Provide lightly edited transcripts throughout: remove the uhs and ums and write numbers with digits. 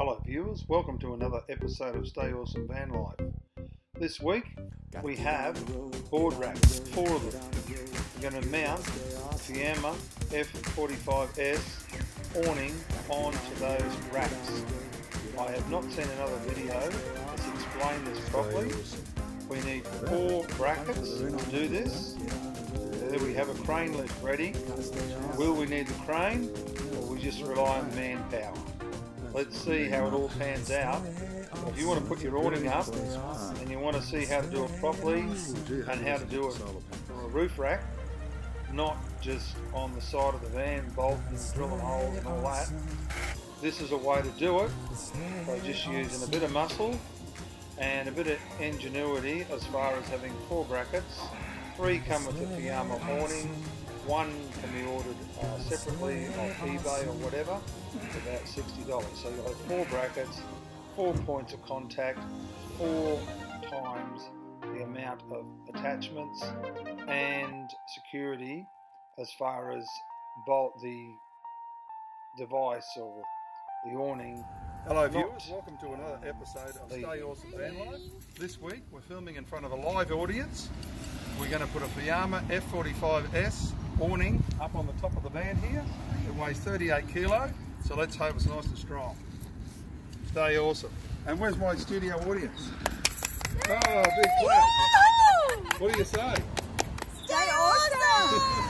Hello viewers, welcome to another episode of Stay Awesome Van Life. This week we have board racks, 4 of them. We're going to mount Fiamma F45s awning onto those racks. I have not seen another video that's explained this properly. We need 4 brackets to do this. There we have a crane lift ready. Will we need the crane, or we just rely on manpower? Let's see how it all pans out. If you want to put your awning up and you want to see how to do it properly and how to do it for a roof rack, not just on the side of the van, bolting, drilling holes and all that, this is a way to do it by just using a bit of muscle and a bit of ingenuity as far as having 4 brackets. 3 come with the Fiamma awning, 1 can be ordered separately off eBay or whatever. It's about $60. So you'll have 4 brackets, 4 points of contact, 4 times the amount of attachments and security as far as bolt the device or the awning. Hello viewers, welcome to another episode of Stay Awesome Van Life. This week we're filming in front of a live audience. We're going to put a Fiamma F45s awning up on the top of the van here. It weighs 38 kilo, so let's hope it's nice and strong. Stay awesome. And where's my studio audience? Oh, big clap. What do you say? Stay awesome!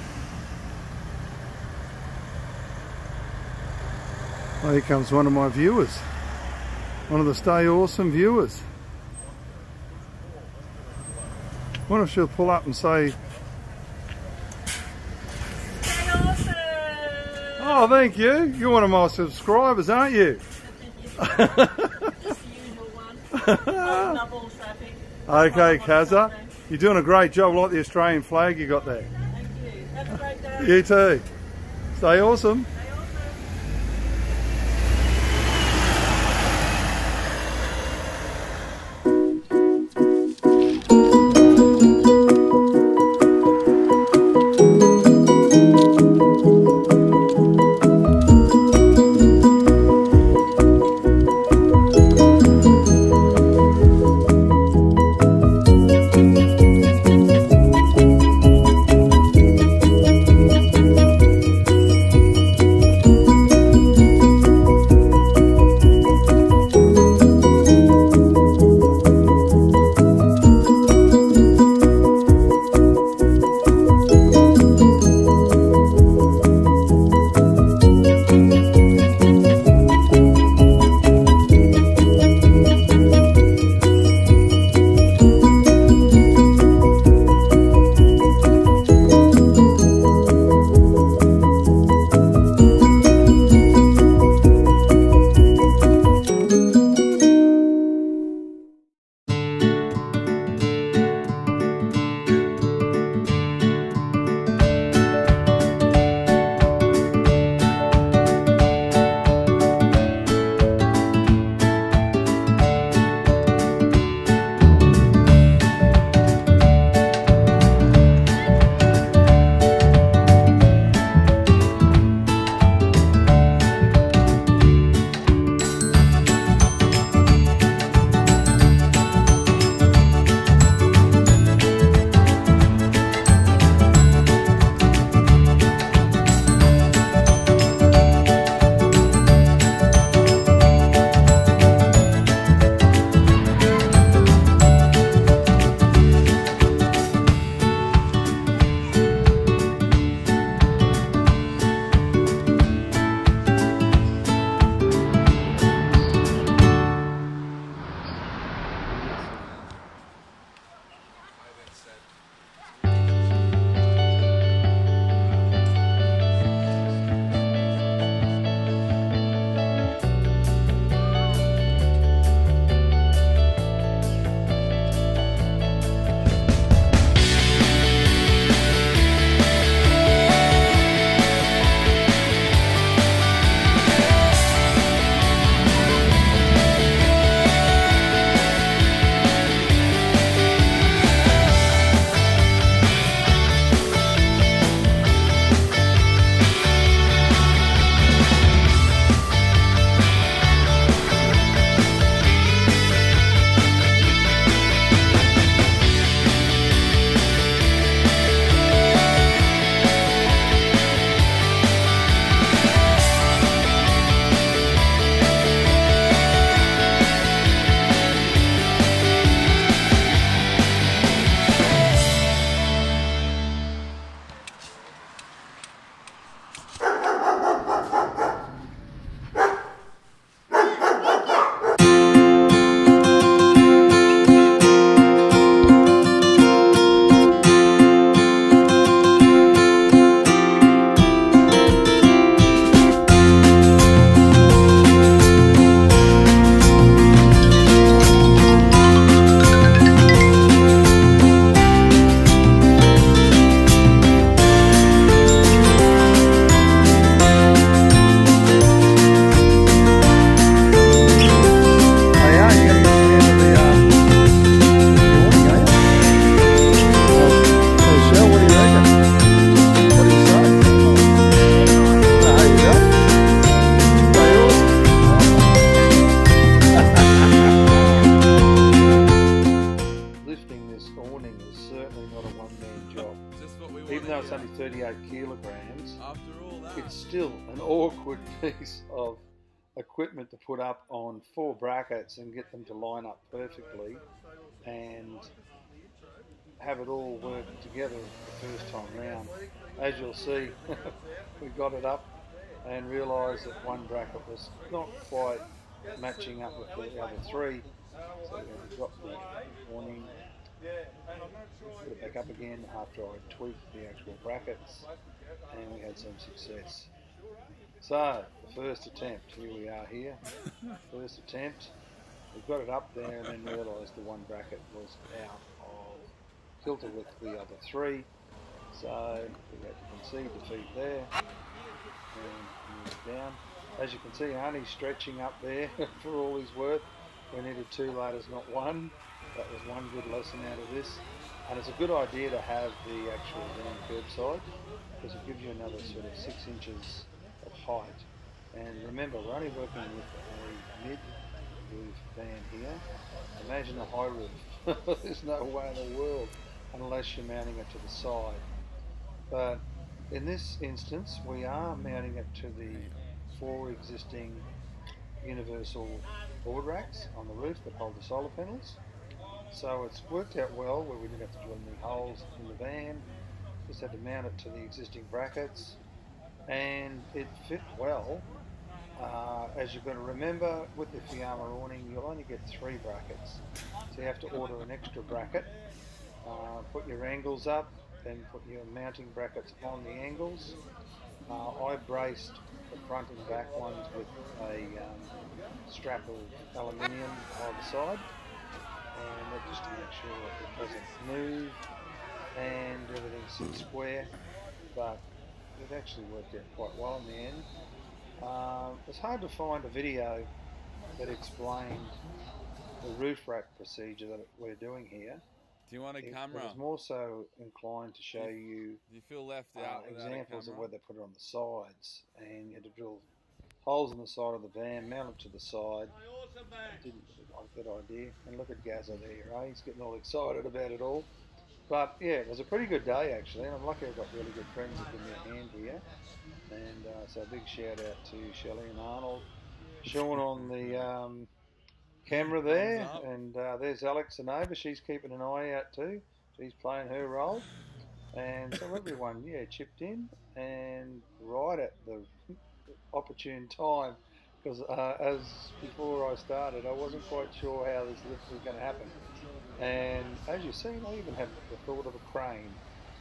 Well, here comes one of my viewers. One of the Stay Awesome viewers. I wonder if she'll pull up and say, Stay awesome! oh, thank you. You're one of my subscribers, aren't you? Just the usual one. Double traffic. Okay, Kazza. You're doing a great job. I like the Australian flag you got there. Thank you. Have a great day. You too. Stay awesome. distance, After all that, it's still an awkward piece of equipment to put up on 4 brackets and get them to line up perfectly and have it all work together the first time round. As you'll see, we got it up and realised that one bracket was not quite matching up with the other 3, so we got the awning, put it back up again after I tweaked the actual brackets, and we had some success. So, the first attempt, here we are here, first attempt, we got it up there and then realised the one bracket was out of kilter with the other 3, so we had to concede defeat there and move down. As you can see, Arnie's stretching up there for all his worth. We needed 2 ladders, not 1. That was one good lesson out of this, and it's a good idea to have the actual van curbside because it gives you another sort of 6 inches of height. And remember, we're only working with a mid-roof van here. Imagine a high roof. There's no way in the world unless you're mounting it to the side. But in this instance, we are mounting it to the 4 existing universal board racks on the roof that hold the solar panels. So it's worked out well where we didn't have to drill any holes in the van, just had to mount it to the existing brackets, and it fit well. As you're going to remember, with the Fiamma awning you'll only get 3 brackets, so you have to order an extra bracket, put your angles up, then put your mounting brackets on the angles. I braced the front and back ones with a strap of aluminium either side, and that just to make sure it doesn't move and everything sits square, but it actually worked out quite well in the end. It's hard to find a video that explained the roof rack procedure that we're doing here. do you want a camera? I was more so inclined to show you Do you feel left out without examples a of camera? where they put it on the sides, and you had to drill holes in the side of the van, mount it to the side. I didn't really like that idea. And look at Gazza there, he's getting all excited about it all. But yeah, it was a pretty good day actually, and I'm lucky I've got really good friends that give me a hand here. And so a big shout out to Shelley and Arnold. Sean on the camera there, and there's Alex, the neighbour. She's keeping an eye out too. She's playing her role. And so everyone, yeah, chipped in, and right at the opportune time, because as before I started, I wasn't quite sure how this lift was going to happen. And as you've seen, I even had the thought of a crane.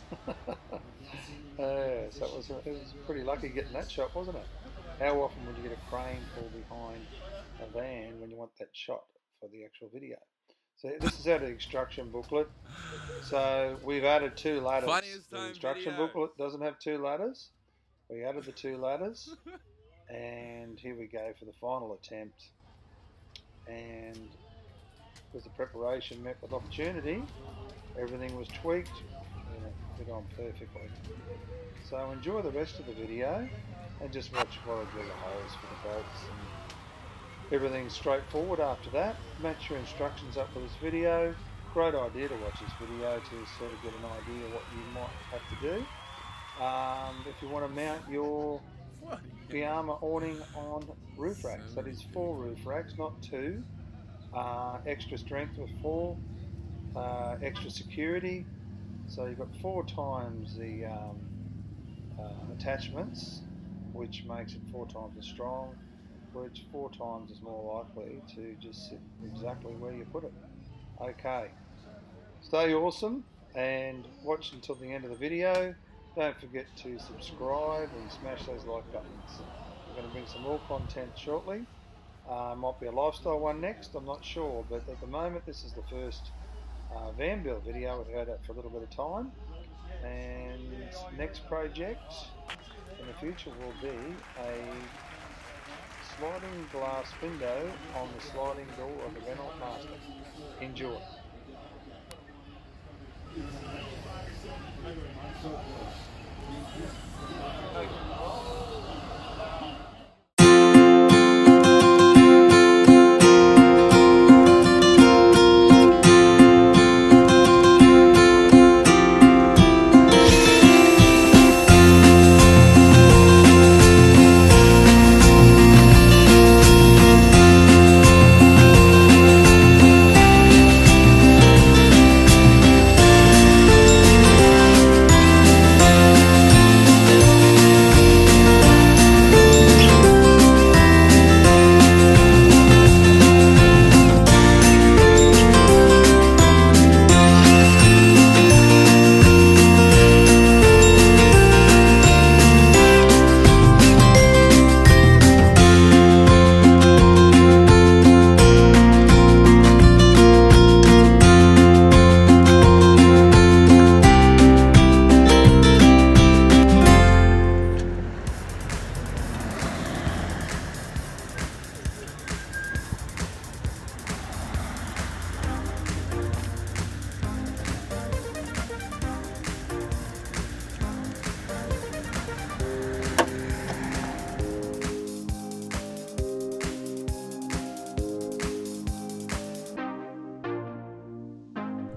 So it was pretty lucky getting that shot, wasn't it? How often would you get a crane pull behind a van when you want that shot for the actual video? So this is out of the instruction booklet. So we've added 2 ladders. Funniest The time instruction video. booklet doesn't have 2 ladders. We added the 2 ladders, and here we go for the final attempt. And because the preparation met with opportunity, everything was tweaked and it fit on perfectly. So enjoy the rest of the video and just watch while I drill the holes for the bolts, and everything's straightforward after that. Match your instructions up for this video. Great idea to watch this video to sort of get an idea what you might have to do. If you want to mount your Fiamma awning on roof racks, that is 4 roof racks, not 2. Extra strength with 4, extra security, so you've got 4 times the attachments, which makes it 4 times as strong, which 4 times is more likely to just sit exactly where you put it. Okay, stay awesome and watch until the end of the video. Don't forget to subscribe and smash those like buttons. We're going to bring some more content shortly. Might be a lifestyle one next, I'm not sure, but at the moment this is the first van build video. We've had it for a little bit of time, and next project in the future will be a sliding glass window on the sliding door of the Renault Master. Enjoy.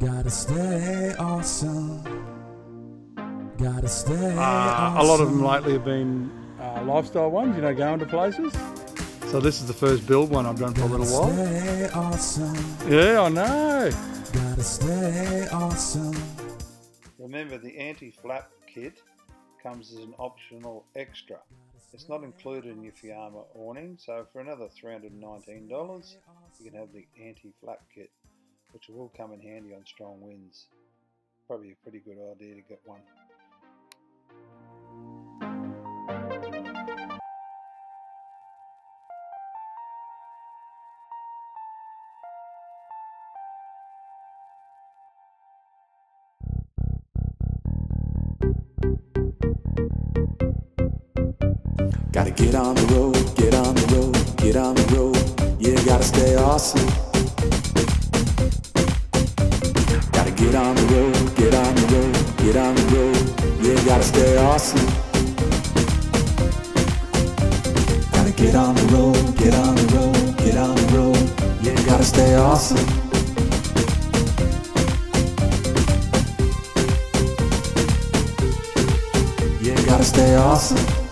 Gotta stay awesome. Gotta stay A awesome. lot of them lately have been lifestyle ones, you know, going to places. So this is the first build one I've done for a little while. Stay awesome. Yeah, I know. Gotta stay awesome. Remember, the anti-flap kit comes as an optional extra. It's not included in your Fiamma awning, so for another $319 you can have the anti-flap kit, which will come in handy on strong winds. Probably a pretty good idea to get one. Gotta get on the road, get on the road, get on the road. Yeah, gotta stay awesome. Gotta get on the road, get on the road, get on the road. Yeah, gotta stay awesome. Gotta get on the road, get on the road, get on the road. Yeah, gotta stay awesome. Yeah, gotta stay awesome.